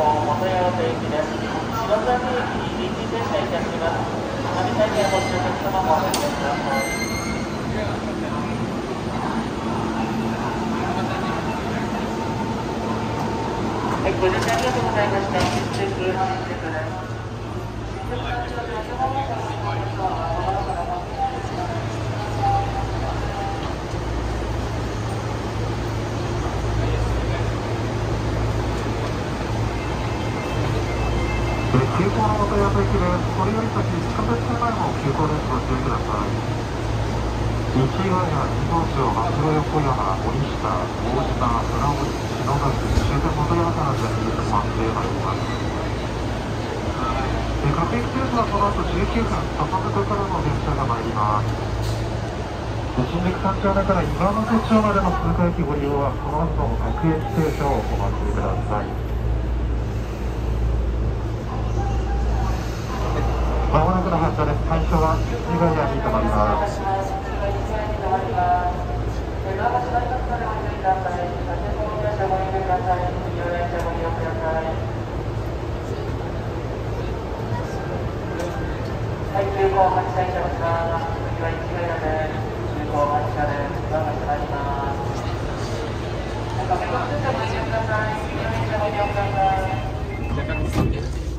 元八幡駅です。篠崎駅に臨時停車いたします。花火大会ご注目様もお願いします。はい、ご乗車ありがとうございました。新宿です。 急行の元八幡駅です。これより先、地下鉄線前も急行です。ご注意ください。西岩や東京、松尾横山、森下、大島、船堀、篠崎、終点元八幡の順に止まってまいります。各駅停車はこの後19分、笹本からの電車が参ります。新宿三丁目から今治町までの通過駅ご利用は、この後の各駅停車をお待ちください。まもなくの発車です。最初は西ヶ谷に停まります。 はい、急行発車いたします。次は市ヶ谷です。急行発車です。ドアが閉まります。画面の通過ご利用ください。次の電車ご利用ください。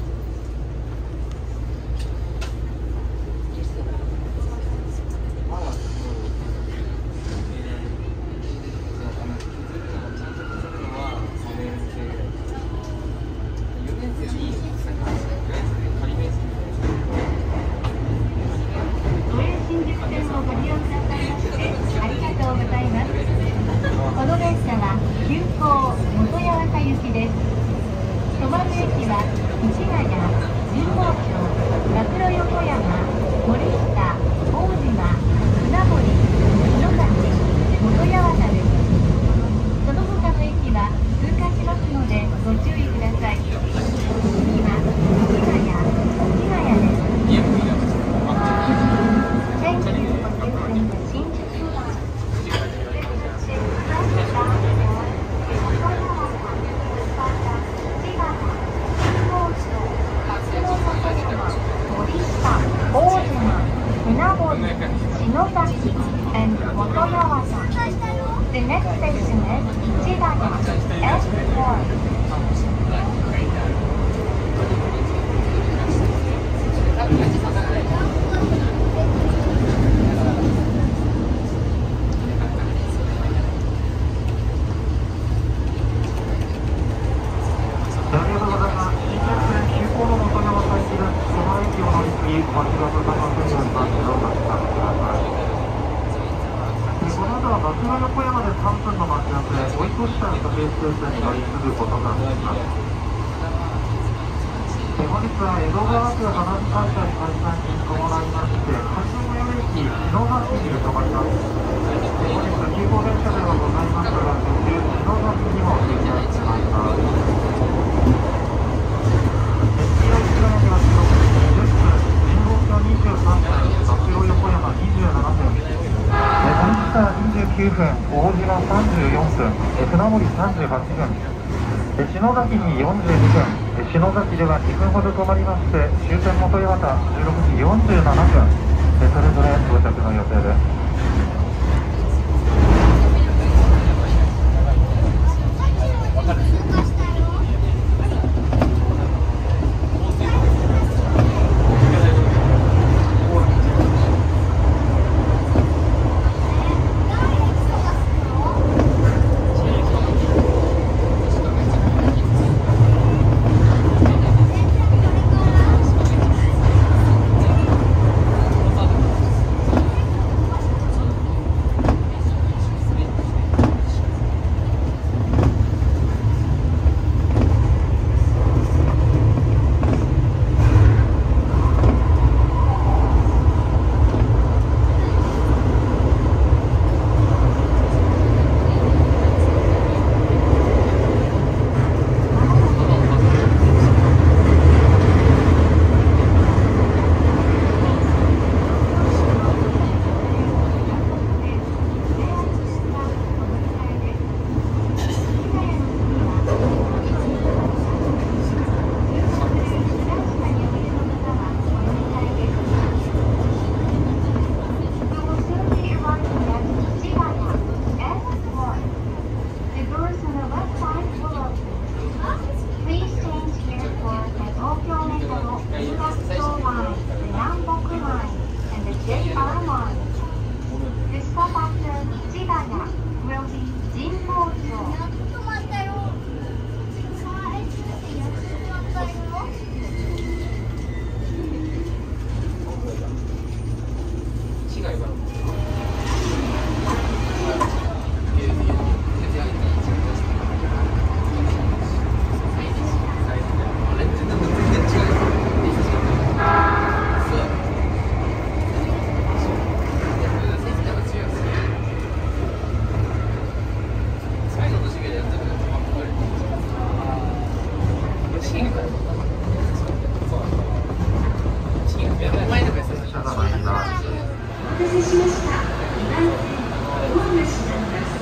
The next station is Ichigaya S4. 本日は江戸川区花火大会開催に伴いまして、八戸駅篠崎に停まります。本日急行電車ではございますが、途中篠崎にも停車してまいります。黄色い白には16時20分、神保町23分、松尾横山27分、森下29分、大島34分、船堀38分、篠崎に42分、篠崎では2分ほど止まりまして、終点元八幡16時47分、それぞれ到着の予定です。 車が参ります。 お待たせしました。2番線、ドアが閉まります。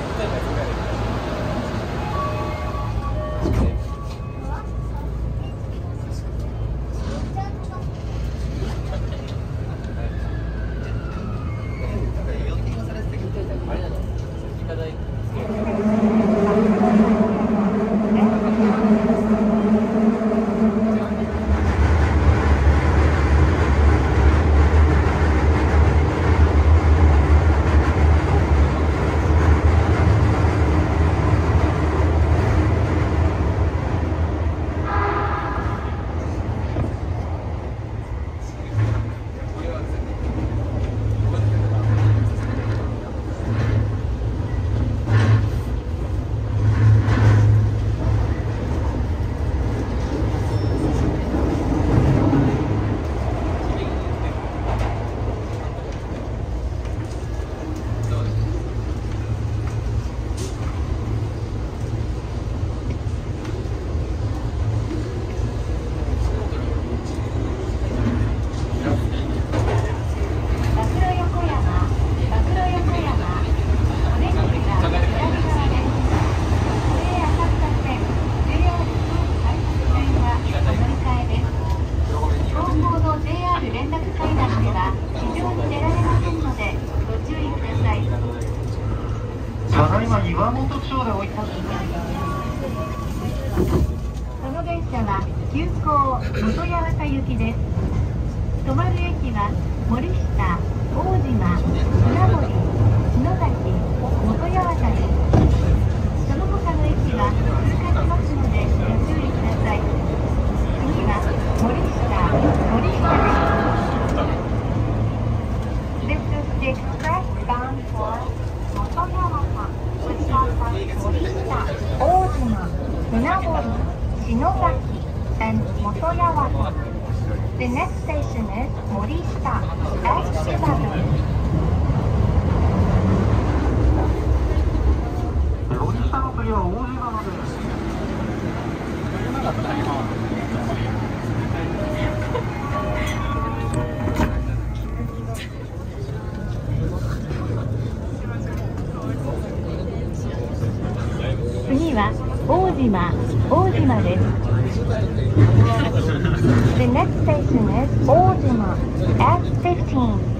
ただいま岩本町で追い越し。 この電車は急行元八幡行きです。止まる駅は森下、大島、船堀、篠崎、元八幡です。その他の駅は通過しますのでご注意ください。次は森下です。This is the express bound for 元八幡。森下、大島、船堀、篠崎 and 元八幡。The next station is Morishita S11. 森下の次は王子川です。 次は大島です。The next station is 大島 S15.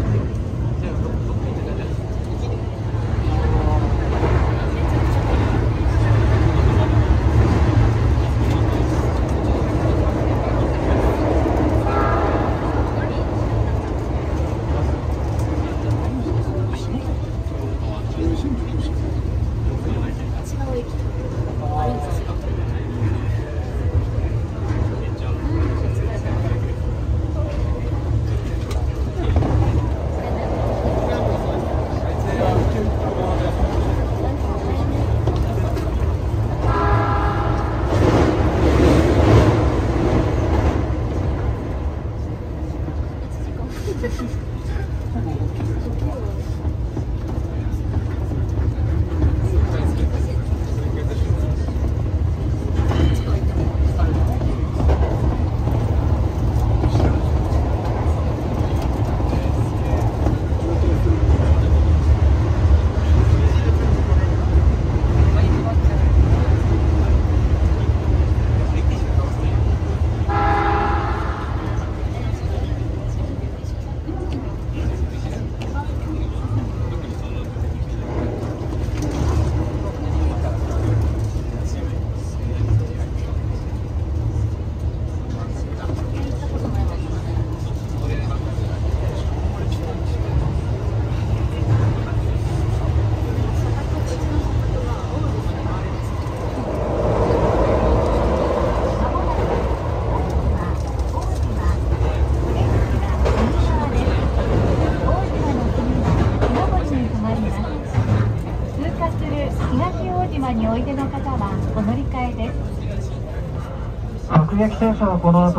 各駅停車はこの後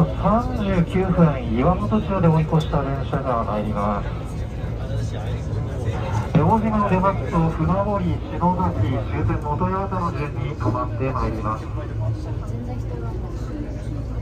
39分、岩本町で追い越した電車が参ります。大島を出ますと船堀、篠崎、終点元八幡の順に止まってまいります。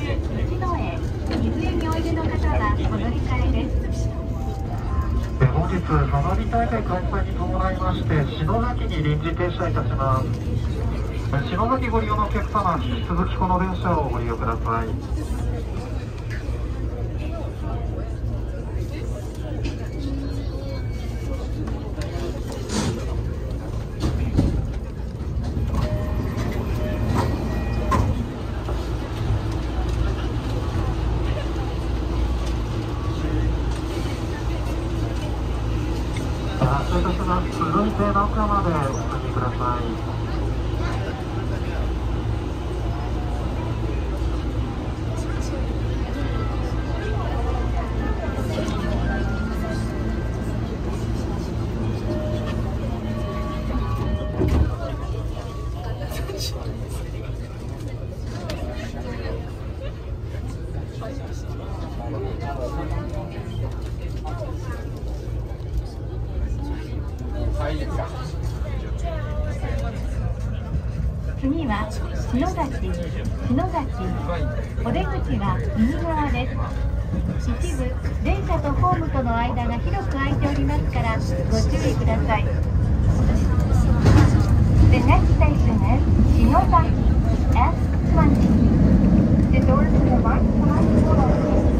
一戸、伊豆においでの方はお乗り換えです。 本日、花火大会開催に伴いまして、篠崎に臨時停車いたします。篠崎ご利用のお客様、引き続きこの電車をご利用ください。続いて中までお進みください。 次は篠崎、お出口は右側です。一部電車とホームとの間が広く空いておりますからご注意ください。 The next station is Shinozaki S20. The doors to the right side will open.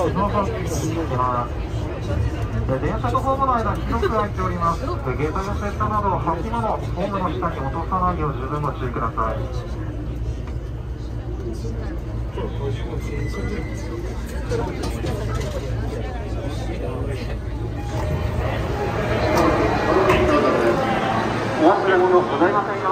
ノーパーキングに行きます。電車とホームの間に広く空いております。ゲートやセットなど履物、ホームの下に落とさないよう十分ご注意ください。お忘れ物ございませんか。